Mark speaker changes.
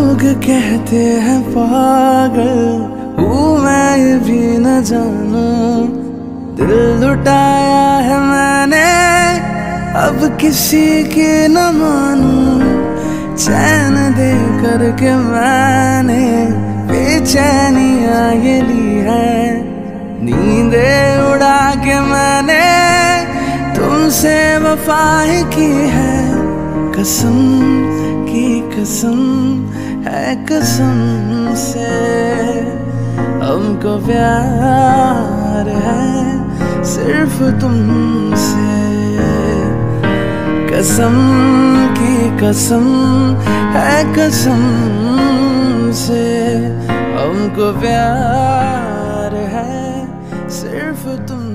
Speaker 1: लोग कहते हैं पागल हूँ मैं, ये भी न जानूं दिल लुटाया है मैंने, अब किसी की न मानूं। चैन दे करके मैंने बेचैनियाँ ये ली है, नींदे उड़ा के मैंने तुमसे वफा ही की है। कसम की कसम है कसम से, हमको प्यार है सिर्फ तुमसे। कसम की कसम है कसम से, हमको प्यार है सिर्फ तुम